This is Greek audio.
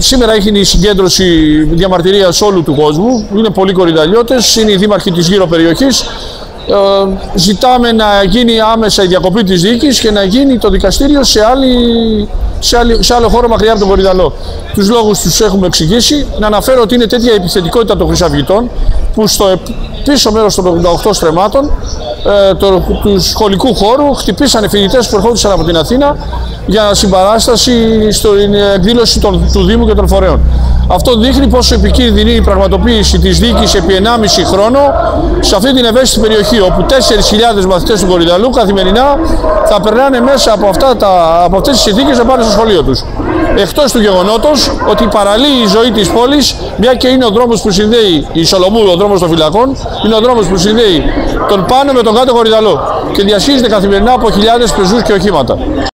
Σήμερα έχει η συγκέντρωση διαμαρτυρίας όλου του κόσμου. Είναι πολλοί κορυδαλιώτες, είναι οι δήμαρχοι της γύρω περιοχής. Ζητάμε να γίνει άμεσα η διακοπή της δίκης και να γίνει το δικαστήριο σε άλλο χώρο μακριά από τον Κορυδαλό. Τους λόγους τους έχουμε εξηγήσει. Να αναφέρω ότι είναι τέτοια επιθετικότητα των χρυσαυγητών που στο πίσω μέρος των 88 στρεμμάτων του σχολικού χώρου χτυπήσανε φοιτητές που ερχόντουσαν από την Αθήνα για συμπαράσταση στην εκδήλωση του Δήμου και των φορέων. Αυτό δείχνει πόσο επικίνδυνη είναι η πραγματοποίηση της δίκης επί 1,5 χρόνο σε αυτή την ευαίσθητη περιοχή, όπου 4.000 μαθητές του Κορυδαλού καθημερινά θα περνάνε μέσα από αυτές τις συνθήκες να πάνε στο σχολείο τους. Εκτός του γεγονότος ότι παραλύει η ζωή της πόλης, μια και είναι ο δρόμος που συνδέει η Σολομού, ο δρόμος των φυλακών, είναι ο δρόμος που συνδέει τον πάνω με τον κάτω Κορυδαλό και διασχίζεται καθημερινά από χιλιάδες πεζούς και οχήματα.